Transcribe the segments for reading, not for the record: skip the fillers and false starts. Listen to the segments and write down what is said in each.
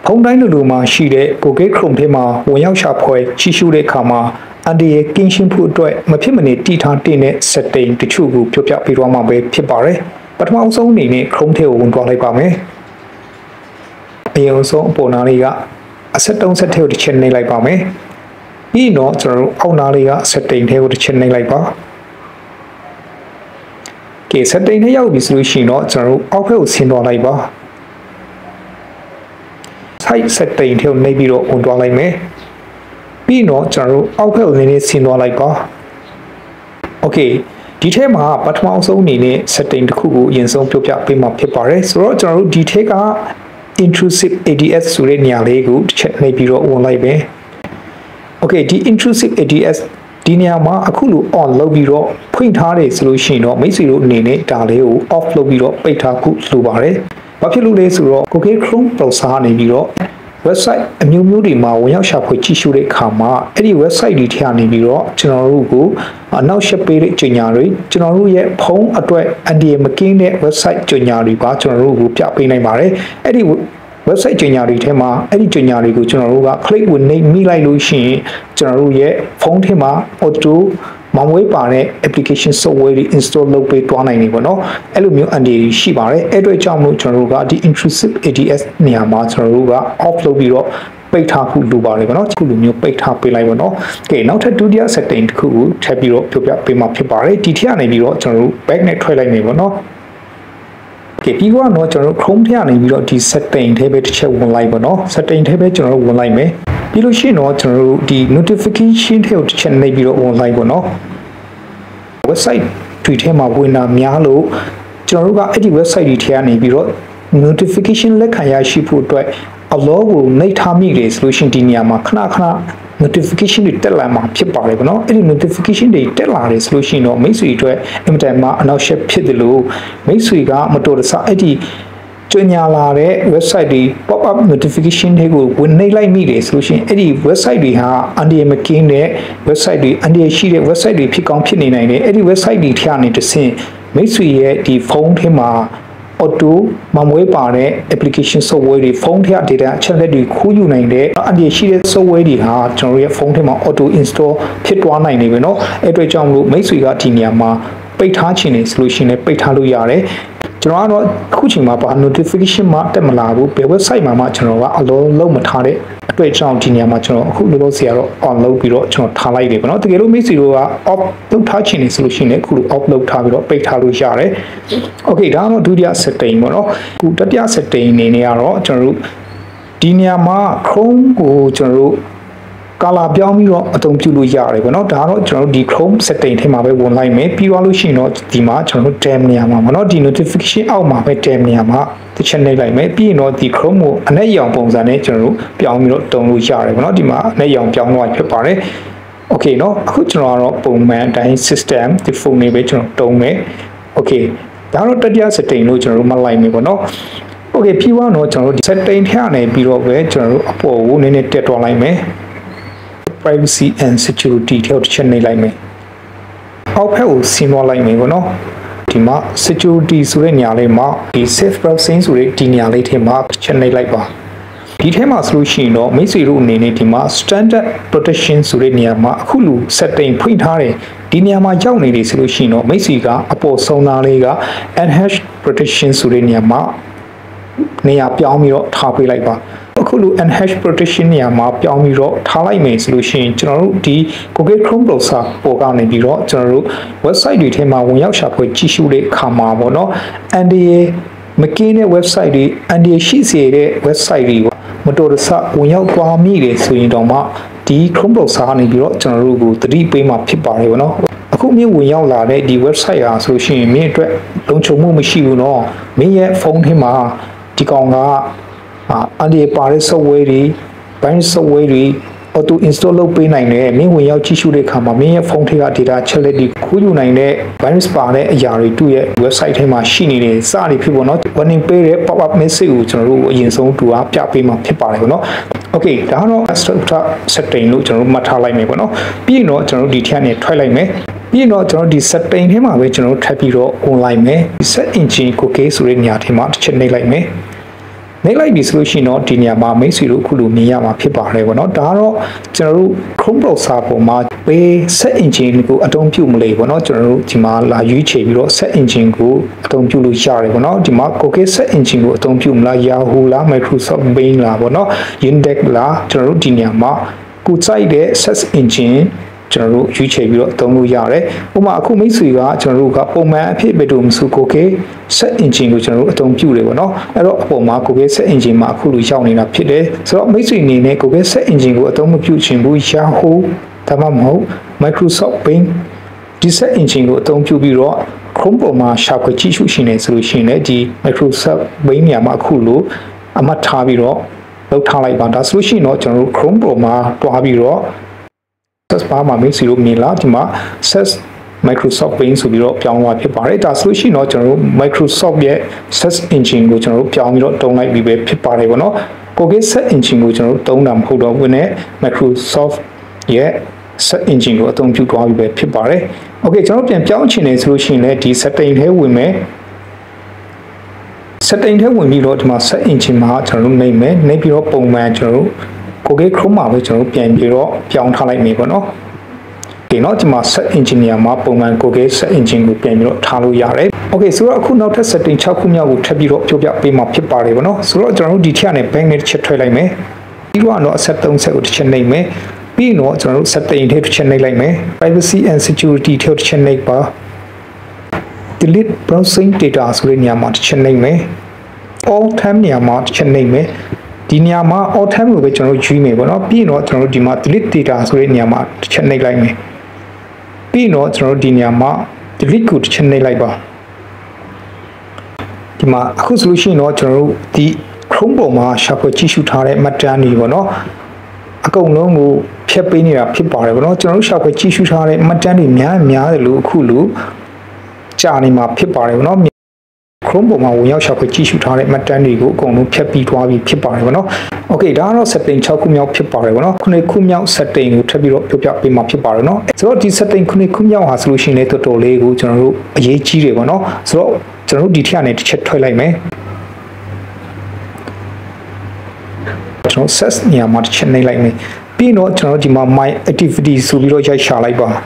ဖုန်းတိုင်းလိုမှာရှိတဲ့ Google Chrome ထဲမှာဝင်ရောက်ရှာဖွေကြည့်ရှုတဲ့အခါမှာအန်ဒီရဲ့ကင်းရှင်းဖို့အတွက်မဖြစ်မနေတည်ထားတဲ့ setting တချို့ကိုပြောပြပေးသွားမှာပဲဖြစ်ပါတယ်ပထမဆုံးအနေနဲ့ Chrome ထဲကိုဝင်သွားလိုက်ပါမယ်အရင်ဆုံးအပေါ်နားလေးကအဆက်တုံးဆက်ထဲကိုတစ်ချက်နှိပ်လိုက်ပါမယ်ပြီးတော့ကျွန်တော်တို့အောက်နားလေးက setting ထဲကိုတစ်ချက်နှိပ်လိုက်ပါကဲ setting ထဲရောက်ပြီဆိုလို့ရှိရင်တော့ကျွန်တော်တို့အောက်ဘက်ကိုဆင်းသွားလိုက်ပါ site setting ထဲကိုနှိပ်ပြီးတော့ဝင်သွားလိုက်မယ်ပြီးတော့ကျွန်တော်တို့အောက်ဘက်ကိုနည်းနည်းဆင်းသွားလိုက်ပါ okay ဒီထဲမှာပထမဆုံးအနေနဲ့ setting တစ်ခုကိုအရင်ဆုံးပြောပြပေးမှာဖြစ်ပါတယ်ဆိုတော့ကျွန်တော်တို့ဒီထဲက intrusive ADS ဆိုတဲ့နေရာလေးကိုတစ်ချက်နှိပ်ပြီးတော့ဝင်လိုက်ပဲ okay ဒီ intrusive ADS ဒီနေရာမှာအခုလို on လုပ်ပြီးတော့ဖွင့်ထားတယ်ဆိုလို့ရှိရင်တော့မိတ်ဆွေတို့အနေနဲ့ဒါလေးကို off လုပ်ပြီးတော့ပိတ်ထားခုလိုပါတယ်ဘာဖြစ်လို့လဲဆိုတော့ Google Chrome browser ကနေပြီးတော့ website အမျိုးမျိုးတွေမှာဝင်ရောက်ရှာဖွေကြည့်ရှုတဲ့အခါမှာအဲ့ဒီ website တွေထဲကနေပြီးတော့ကျွန်တော်တို့ကိုနောက်ဆက်ပေးတဲ့ကြေညာတွေကျွန်တော်တို့ရဲ့ဖုန်းအတွက်အန်ဒီမကင်းတဲ့ website ကြေညာတွေပါကျွန်တော်တို့ကိုပြပေးနိုင်ပါတယ်အဲ့ဒီ website ကြေညာတွေထဲမှာအဲ့ဒီကြေညာတွေကိုကျွန်တော်တို့က click ဝင်နှိပ်မိလိုက်လို့ရှိရင်ကျွန်တော်တို့ရဲ့ဖုန်းထဲမှာ auto မောင်ဝေးပါတဲ့ application software တွေ install လုပ်ပေးသွားနိုင်နေပါတော့အဲ့လိုမျိုးအန်ဒီရှိပါတယ်အဲ့အတွက်ကြောင့်မို့ကျွန်တော်တို့ကဒီ intrusive ADS နေရာမှာကျွန်တော်တို့က off လုပ်ပြီးတော့ပိတ်ထားဖို့လိုပါတယ်ပေါ့နော်ခုလိုမျိုးပိတ်ထားပေးလိုက်ပါတော့ကဲနောက်ထပ်ဒုတိယ setting တစ်ခုကိုထပ်ပြီးတော့ပြောပြပေးမှာဖြစ်ပါတယ်ဒီထက်ကနေပြီးတော့ကျွန်တော်တို့ back နဲ့ထွက်လိုက်နေပါတော့ကဲပြီးတော့ကျွန်တော်တို့ Chrome ထဲကနေပြီးတော့ဒီ setting ထဲပဲတစ်ချက်ဝင်လိုက်ပါတော့ setting ထဲပဲကျွန်တော်တို့ဝင်လိုက်မယ်ပြီးလို့ရှိရင်တော့ကျွန်တော်တို့ဒီ notification ထဲကိုတစ်ချက်နှိပ်ပြီးတော့ဝင်လိုက်ပါတော့ website တွေထဲမှာဝင်တာများလို့ကျွန်တော်တို့ကအဲ့ဒီ website တွေထဲကနေပြီးတော့ notification လက်ခံရရှိဖို့အတွက်အလောကိုနှိပ်ထားမိတယ်ဆိုလို့ရှိရင်ဒီနေရာမှာခဏခဏ notification တွေတက်လာမှာဖြစ်ပါတယ်ပေါ့နော်အဲ့ဒီ notification တွေတက်လာတယ်ဆိုလို့ရှိရင်တော့မိတ်ဆွေအတွက်အင်တာနက်မှာအနောက်ရှက်ဖြစ်တယ်လို့မိတ်ဆွေကမတော်တဆအဲ့ဒီကြေညာလာတဲ့ website တွေ pop up notification တွေကိုဝင်နှိပ်လိုက်မိတယ်ဆိုလို့ရှိရင်အဲ့ဒီ website တွေဟာအန်ဒီမကင်းတဲ့ website တွေအန်ဒီရှိတဲ့ website တွေဖြစ်ကောင်းဖြစ်နေနိုင်တယ်အဲ့ဒီ website တွေထဲကနေတစ်ဆင့်မိတ်ဆွေရဲ့ဒီဖုန်းထဲမှာ auto မမွေးပါတဲ့ application software တွေဖုန်းထဲ data အချက်လက်တွေခိုးယူနိုင်တဲ့အန်ဒီရှိတဲ့ software တွေဟာကျွန်တော်ရဲ့ဖုန်းထဲမှာ auto install ဖြစ်သွားနိုင်နေပြီเนาะအဲ့အတွက်ကြောင့်မလို့မိတ်ဆွေကဒီနေရာမှာပိတ်ထားခြင်းနေဆိုလို့ရှိရင်လည်းပိတ်ထားလို့ရတယ်ကျွန်တော်ကတော့အခုချိန်မှာပါ notification မှာတက်မလာဘူးဘယ် website မှာကျွန်တော်ကအလုံးလုံးမထားတဲ့အတွေ့အကြုံဒီနေရာမှာကျွန်တော်အခုလောလောဆယ်ကတော့ on လုပ်ပြီးတော့ကျွန်တော်ထားလိုက်တယ်ပေါ့နော်တကယ်လို့မိတ်ဆွေတို့က off လုပ်ထားခြင်းနေဆိုလို့ရှိရင်လည်းအခုလို off လုပ်ထားပြီးတော့ပိတ်ထားလို့ရတယ် okay ဒါကတော့ဒုတိယ setting ပေါ့နော်အခုတတိယ setting အနေနဲ့ကတော့ကျွန်တော်တို့ဒီနေရာမှာ Chrome ကိုကျွန်တော်တို့color ပြောင်းပြီးတော့အသုံးပြုလို့ရတယ်ပေါ့နော်ဒါကတော့ကျွန်တော်တို့ဒီ Chrome setting ထဲမှာပဲဝင်လိုက်မယ်ပြီးသွားလို့ရှိရင်တော့ဒီမှာကျွန်တော်တို့ tab နေရာမှာပေါ့နော်ဒီ notification အောက်မှာပဲ tab နေရာမှာတစ်ချက်နှိပ်လိုက်မယ်ပြီးရင်တော့ဒီ Chrome ကိုအနက်ရောင်ပုံစံနဲ့ကျွန်တော်တို့ပြောင်းပြီးတော့တုံးလို့ရတယ်ပေါ့နော်ဒီမှာအနက်ရောင်ပြောင်းတော့ဖြစ်ပါတယ် okay เนาะအခုကျွန်တော်ကတော့ပုံမှန်အတိုင်း system ဒီ phone လေးပဲကျွန်တော်တုံးမယ် okay ဒါတော့တတိယ setting လို့ကျွန်တော်တို့မှတ်လိုက်မယ်ပေါ့နော် okay ပြီးတော့ကျွန်တော်တို့ setting ထဲကနေပြီးတော့ပဲကျွန်တော်တို့အပေါ်ကိုနည်းနည်းတက်သွားလိုက်မယ် privacy and security ထဲကိုတစ်ချက်နှိပ်လိုက်မယ်အောက်ဖက်ကိုဆင်းသွားလိုက်မယ်ပေါ့နော်ဒီမှာ security ဆိုတဲ့နေရာလေးမှာဒီ safe browsing ဆိုတဲ့ဒီနေရာလေးထဲမှာတစ်ချက်နှိပ်လိုက်ပါဒီထဲမှာဆိုလို့ရှိရင်တော့မိတ်ဆွေတို့အနေနဲ့ဒီမှာ standard protection ဆိုတဲ့နေရာမှာအခုလို setting ဖွင့်ထားတယ်ဒီနေရာမှာရောက်နေတယ်ဆိုလို့ရှိရင်တော့မိတ်ဆွေကအပေါ်ဆုံးသားလေးက enhanced protection ဆိုတဲ့နေရာမှာနေရာပြောင်းပြီးတော့ထားပေးလိုက်ပါအခုလို enhanced protection နေရာမှာပြောင်းပြီးတော့ထားလိုက်မယ်ဆိုလို့ရှိရင်ကျွန်တော်တို့ဒီ Google Chrome browser ပေါ်ကနေပြီးတော့ကျွန်တော်တို့ website တွေထဲမှာဝင်ရောက်ရှာဖွေကြည့်ရှုတဲ့အခါမှာပေါ့နော်အန်ဒီမကင်းတဲ့ website တွေအန်ဒီရှိစေတဲ့ website တွေမတော်တဆဝင်ရောက်သွားမိတယ်ဆိုရင်တော့မှဒီ Chrome browser ကနေပြီးတော့ကျွန်တော်တို့ကိုသတိပေးမှာဖြစ်ပါတယ်ပေါ့နော်အခုမြင်ဝင်ရောက်လာတဲ့ဒီ website ဟာဆိုလို့ရှိရင်မင်းအတွက်လုံခြုံမှုမရှိဘူးเนาะမင်းရဲ့ဖုန်းထဲမှာဒီကောင်ကအန်ဒီပါတဲ့ software တွေ binary software တွေ auto install လုပ်ပေးနိုင်တယ်မင်းဝင်ရောက်ကြည့်ရှုတဲ့အခါမှာမင်းရဲ့ဖုန်းထဲက data ချက်လက်တွေခိုးယူနိုင်တဲ့ virus ပါတဲ့အရာတွေသူ့ရဲ့ website ထဲမှာရှိနေတယ်စနေဖြစ်ပေါ့နော် warning ပေးတဲ့ pop up message ကိုကျွန်တော်တို့အရင်ဆုံးသူကပြပေးမှာဖြစ်ပါတယ်ပေါ့နော် okay ဒါကတော့ structure setting လို့ကျွန်တော်တို့မှတ်ထားလိုက်မယ်ပေါ့နော်ပြီးရင်တော့ကျွန်တော်တို့ဒီထက်နဲ့ထွက်လိုက်မယ်ပြီးရင်တော့ကျွန်တော်ဒီ setting ထဲမှာပဲကျွန်တော်တို့ထပ်ပြီးတော့ online မယ် set engine cookie ဆိုတဲ့နေရာထဲမှာတစ်ချက်နှိပ်လိုက်မယ်နေလိုက်ပြီဆိုလို့ရှိရင်တော့ဒီနေရာမှာမိတ်ဆွေတို့အခုလိုမြင်ရမှာဖြစ်ပါတယ်ပေါ့နော်ဒါကတော့ကျွန်တော်တို့ Chrome browser ပေါ်မှာဘေး set engine ကိုအသုံးပြုမလို့ပေါ့နော်ကျွန်တော်တို့ဒီမှာလာရွေးချယ်ပြီးတော့ set engine ကိုအသုံးပြုလို့ရတယ်ပေါ့နော်ဒီမှာ Google set engine ကိုအသုံးပြုမလား Yahoo လား Microsoft Bing လားပေါ့နော် Yandex လားကျွန်တော်တို့ဒီနေရာမှာကိုစိုက်တဲ့ set engineကျွန်တော်တို့ရွေးချယ်ပြီးတော့သုံးလို့ရတယ်။ဥပမာအခုမိတ်ဆွေကကျွန်တော်တို့ကပုံမှန်အဖြစ်ပဲတို့မစုကိုကေ set engine ကိုကျွန်တော်တို့အသုံးပြုတယ်ပေါ့နော်။အဲ့တော့အပေါ်မှာကိုကေ set engine မှာအခုလိုရောက်နေတာဖြစ်တယ်။ဆိုတော့မိတ်ဆွေအနေနဲ့ကိုကေ set engine ကိုအသုံးမပြုချင်ဘူး Yahoo ဒါမှမဟုတ် Microsoft Bing ဒီ set engine ကိုအသုံးပြုပြီးတော့ Chrome ပေါ်မှာရှာဖွေကြည့်ရှုရှင်နေဆိုလို့ရှိရင်လည်းဒီ Microsoft Bing နေရာမှာအခုလိုအမှတ်ထားပြီးတော့လောက်ထားလိုက်ပါဒါဆိုလို့ရှိရင်တော့ကျွန်တော်တို့ Chrome ပေါ်မှာတွားပြီးတော့search bar မှာမိတ်ဆွေတို့မြင်လားဒီမှာ search Microsoft Bing ဆိုပြီးတော့ပြောင်းသွားဖြစ်ပါတယ်ဒါဆိုလို့ရှိရင်တော့ကျွန်တော်တို့ Microsoft ရဲ့ search engine ကိုကျွန်တော်တို့ပြောင်းပြီးတော့တုံးလိုက်ပြီးပဲဖြစ်ပါတယ်ပေါ့နော် Google search engine ကိုကျွန်တော်တို့တုံးတာမဟုတ်တော့ဘူးနဲ့ Microsoft ရဲ့ search engine ကိုအသုံးပြုသွားပြီးပဲဖြစ်ပါတယ် Okay ကျွန်တော်ပြန်ပြောင်းချင်တယ်ဆိုလို့ရှိရင်လည်းဒီ setting ထဲဝင်မယ် setting ထဲဝင်ပြီးတော့ဒီမှာ search engine မှာကျွန်တော်တို့နှိပ်မယ်နှိပ်ပြီးတော့ပုံမှန်ကျွန်တော်တို့Google Chrome မှာပဲကျွန်တော်ပြန်ပြီးတော့ပြောင်းထားလိုက်မယ်ပေါ့နော်ဒီတော့ဒီမှာ set engineer မှာပုံမှန် Google set engine ကိုပြန်ပြီးတော့ထားလို့ရတယ် Okay ဆိုတော့အခုနောက်ထပ် setting 6ခုမြောက်ကိုထပ်ပြီးတော့ပြောပြပေးမှာဖြစ်ပါတယ်ပေါ့နော်ဆိုတော့ကျွန်တော်တို့ဒီထက်ကနေ bank နဲ့တစ်ချက်ထွက်လိုက်မယ်ပြီးတော့ set 3 set ကိုတစ်ချက်နှိပ်မယ်ပြီးတော့ကျွန်တော်တို့ setting ထဲတစ်ချက်နှိပ်လိုက်မယ် privacy and security ထဲတစ်ချက်နှိပ်ပါ delete browsing data ဆိုတဲ့နေရာမှာတစ်ချက်နှိပ်မယ် all time နေရာမှာတစ်ချက်နှိပ်မယ်ဒီနေရာမှာ all time ကိုပဲကျွန်တော်တို့ရွေးမယ်ပေါ့နော်ပြီးတော့ကျွန်တော်တို့ဒီမှာ delete data ဆိုတဲ့နေရာမှာတစ်ချက်နှိပ်လိုက်မယ်ပြီးတော့ကျွန်တော်တို့ဒီနေရာမှာ delete ကိုတစ်ချက်နှိပ်လိုက်ပါဒီမှာအခုဆိုလို့ရှိရင်တော့ကျွန်တော်တို့ဒီ Chrome ပေါ်မှာရှာဖွေကြည့်ရှုထားတဲ့မှတ်တမ်းတွေပေါ့နော်အကုန်လုံးကိုဖြတ်ပေးနေတာဖြစ်ပါတယ်ပေါ့နော်ကျွန်တော်တို့ရှာဖွေကြည့်ရှုထားတဲ့မှတ်တမ်းတွေများတယ်လို့အခုလို့ကြာနေမှာဖြစ်ပါတယ်ပေါ့နော်Chrome ပေါ်မှာဝင်ရောက်ရှာဖွေကြည့်ရှုထားတဲ့မှတ်တမ်းတွေကိုအကုန်လုံးဖြတ်ပြီးသွားပြီးဖြစ်ပါတယ်ဗောနော် Okay ဒါကတော့ setting 6ခုမြောက်ဖြစ်ပါတယ်ဗောနော်9ခုမြောက် setting ကိုထပ်ပြီးတော့ပြောပြပေးမှာဖြစ်ပါတယ်နော်ဆိုတော့ဒီ setting 9ခုမြောက်ဟာဆိုလို့ရှိရင်လည်းတော်တော်လေးကိုကျွန်တော်တို့အရေးကြီးတယ်ဗောနော်ဆိုတော့ကျွန်တော်တို့ဒီထက်ကနေတစ်ချက်ထွက်လိုက်မယ်ကျွန်တော် set နေရာမှာတစ်ချက်နှိပ်လိုက်မယ်ပြီးတော့ကျွန်တော်တို့ဒီမှာ my activity ဆိုပြီးတော့ရိုက်ရှာလိုက်ပါ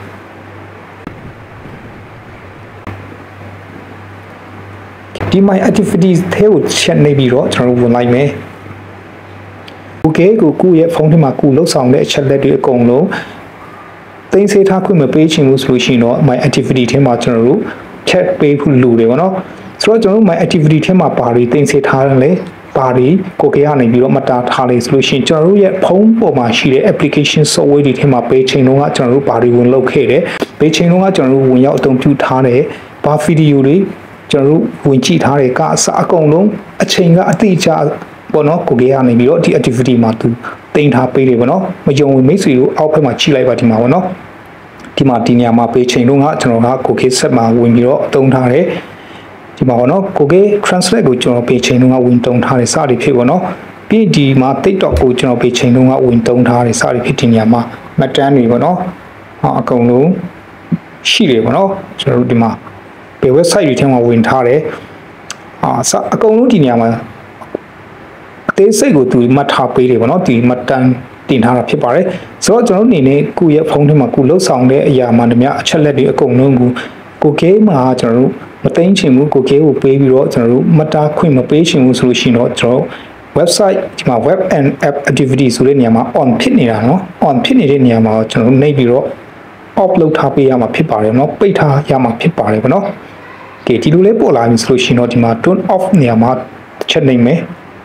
ဒီ my activities ထဲကိုချက်နေပြီးတော့ကျွန်တော်တို့ဝင်လိုက်မယ် Okay ကိုရဲ့ဖုန်းထဲမှာကိုလှုပ်ဆောင်တဲ့အချက်လက်တွေအကုန်လုံးသိမ်းဆည်းထားခွင့်မပေးချင်ဘူးဆိုလို့ရှိရင်တော့ my activity ထဲမှာကျွန်တော်တို့ချက်ပေးဖို့လိုတယ်ဗောနော်ဆိုတော့ကျွန်တော်တို့ my activity ထဲမှာဘာတွေသိမ်းဆည်းထားလဲဘာတွေကိုကနေပြီးတော့မတားထားလေဆိုလို့ရှိရင်ကျွန်တော်တို့ရဲ့ဖုန်းပေါ်မှာရှိတဲ့ application software တွေထဲမှာပေးချိန်လုံးကကျွန်တော်တို့ဘာတွေဝင်လုပ်ခဲ့တယ်ပေးချိန်လုံးကကျွန်တော်တို့ဝင်ရောက်အသုံးပြုထားတဲ့ဘာဗီဒီယိုတွေကျွန်တော်တို့ဝင်ကြည့်ထားတဲ့ကအစအကုန်လုံးအချိန်ကအတိအကျပေါ့နော်ကိုကြီးကနေပြီးတော့ဒီ activity မှာသူတင်ထားပေးတယ်ပေါ့နော်မယုံဝင်မိတ်ဆွေတို့အောက်ဘက်မှာကြည့်လိုက်ပါဒီမှာပေါ့နော်ဒီမှာဒီနေရာမှာပေးချိန်လုံးကကျွန်တော်ကကိုကြီးဆက်မှာဝင်ပြီးတော့အသုံးထားတယ်ဒီမှာပေါ့နော်ကိုကြီး translate ကိုကျွန်တော်ပေးချိန်လုံးကဝင်တုံထားတယ်စသည်ဖြစ်ပေါ့နော်ပြီးဒီမှာ TikTok ကိုကျွန်တော်ပေးချိန်လုံးကဝင်တုံထားတယ်စသည်ဖြစ်ဒီနေရာမှာမှတ်တမ်းတွေပေါ့နော်အကုန်လုံးရှိတယ်ပေါ့နော်ကျွန်တော်တို့ဒီမှာဘယ် website တွေထဲမှာဝင်ထားတယ်အကုန်လုံးဒီနေရာမှာအသေးစိတ်ကိုသူမှတ်ထားပေးတယ်ဗောနော်ဒီမှတ်တမ်းတင်ထားတာဖြစ်ပါတယ်ဆိုတော့ကျွန်တော်တို့အနေနဲ့ကိုယ့်ရဲ့ဖုန်းထဲမှာကိုလှုပ်ဆောင်တဲ့အရာမှတည်းအချက်လက်တွေအကုန်လုံးကိုကေးမှာကျွန်တော်တို့မသိမ်းချင်ဘူးကိုကေးကိုပေးပြီးတော့ကျွန်တော်တို့မှတ်သားခွင့်မပေးချင်ဘူးဆိုလို့ရှိရင်တော့ကျွန်တော် website ဒီမှာ web and app activity ဆိုတဲ့နေရာမှာ on ဖြစ်နေတာเนาะ on ဖြစ်နေတဲ့နေရာမှာကျွန်တော်တို့နှိပ်ပြီးတော့ off လုပ်ထားပေးရမှာဖြစ်ပါတယ်เนาะပိတ်ထားရမှာဖြစ်ပါတယ်ဗောနော်ကဲဒီလိုလေးပေါ်လာပြီဆိုလို့ရှိရင်တော့ဒီမှာ turn off နေရာမှာချက်နှိပ်မယ်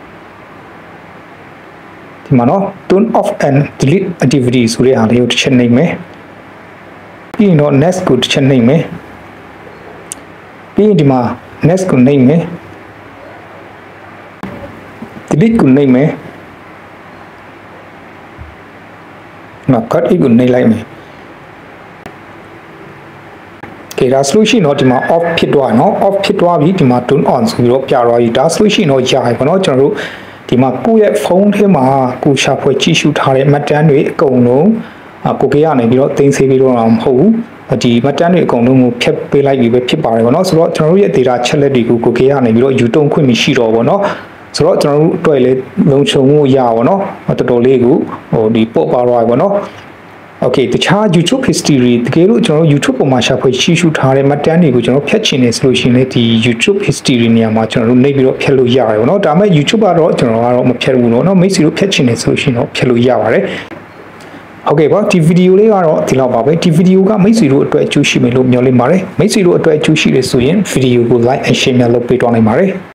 ဒီမှာနော် turn off and delete activity ဆိုတဲ့ဟာလေးကိုတစ်ချက်နှိပ်မယ်ပြီးရင်တော့ next ကိုတစ်ချက်နှိပ်မယ်ပြီးရင်ဒီမှာ next ကိုနှိပ်မယ် delete ကိုနှိပ်မယ်နောက် cut it ကိုနှိပ်လိုက်မယ်ကဲဒါဆိုလို့ရှိရင်တော့ဒီမှာ off ဖြစ်သွားเนาะ off ဖြစ်သွားပြီဒီမှာ turn on ဆိုပြီးတော့ပြသွားပြီဒါဆိုလို့ရှိရင်တော့ကြာပြီပေါ့เนาะကျွန်တော်တို့ဒီမှာကိုယ့်ရဲ့ဖုန်းထဲမှာကိုရှာဖွေကြည့်ရှုထားတဲ့မှတ်တမ်းတွေအကုန်လုံးကိုကေကနေပြီးတော့သိမ်းဆည်းပြီးတော့မဟုတ်ဘူးဒီမှတ်တမ်းတွေအကုန်လုံးကိုဖျက်ပေးလိုက်ပြီပဲဖြစ်ပါတယ်ပေါ့เนาะဆိုတော့ကျွန်တော်တို့ရဲ့ data ချက်လက်တွေကိုကိုကေကနေပြီးတော့ယူတုံးခွင့်မရှိတော့ဘောเนาะဆိုတော့ကျွန်တော်တို့အတွက်လည်းလုံခြုံမှုရပါတော့တော်တော်လေးကိုဒီပို့ပါတော့ပါတော့ Okay တခြား YouTube history တကယ်လို့ကျွန်တော် YouTube ပေါ်မှာရှာဖွေရှုထားတဲ့မှတ်တမ်းတွေကိုကျွန်တော်ဖျက်ချင်နေဆိုလို့ရှိရင်လည်းဒီ YouTube history နေရာမှာကျွန်တော်တို့နှိပ်ပြီးတော့ဖျက်လို့ရတယ်ပေါ့နော်ဒါပေမဲ့ YouTube ကတော့ကျွန်တော်ကတော့မဖျက်ဘူးเนาะမိတ်ဆွေတို့ဖျက်ချင်နေဆိုလို့ရှိရင်တော့ဖျက်လို့ရပါတယ်ဟုတ်ကဲ့ပါဒီဗီဒီယိုလေးကတော့ဒီလောက်ပါပဲဒီဗီဒီယိုကမိတ်ဆွေတို့အတွက်အကျိုးရှိမယ်လို့မျှော်လင့်ပါတယ်မိတ်ဆွေတို့အတွက်အကျိုးရှိတယ်ဆိုရင်ဗီဒီယိုကို like and share လုပ်ပေးတော့နိုင်ပါတယ်